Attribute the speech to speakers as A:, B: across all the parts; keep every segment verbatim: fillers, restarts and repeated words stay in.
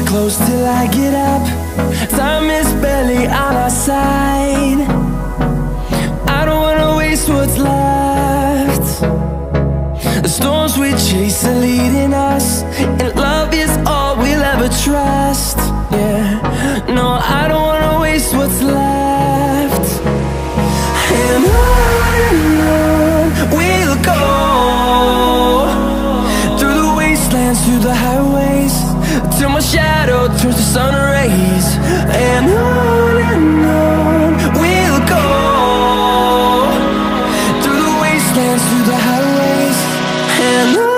A: close till I get up. Time is barely on our side. I don't wanna waste what's left. The storms we chase are leading us, and love is all we'll ever trust. Yeah, no, I don't wanna waste what's left. And on and on we'll go, through the wastelands, through the highways, till my shadow turns to sun rays. And on and on we'll go, through the wastelands, through the highways, and on.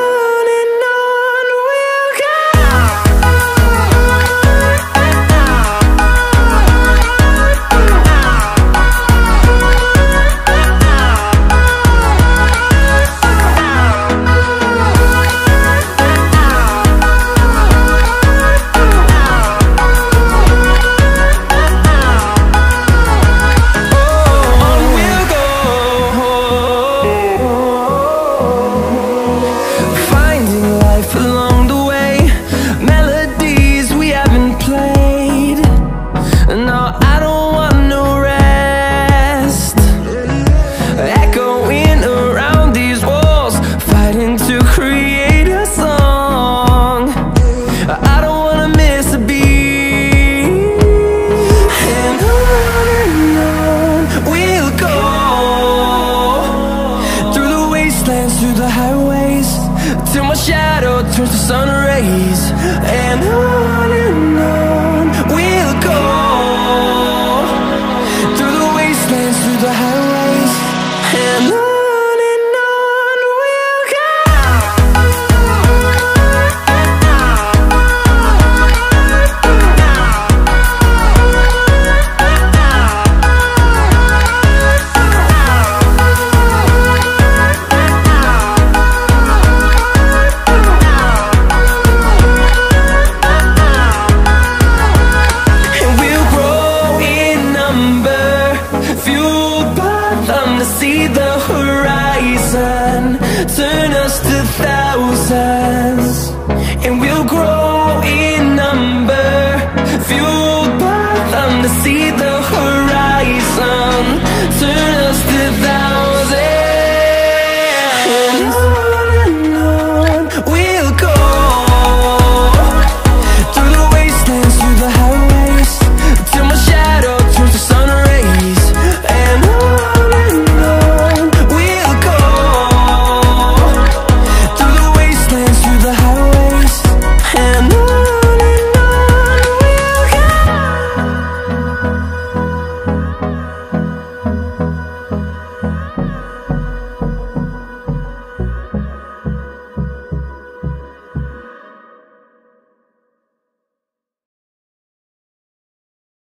A: Through the highways, till my shadow turns to sun rays. And on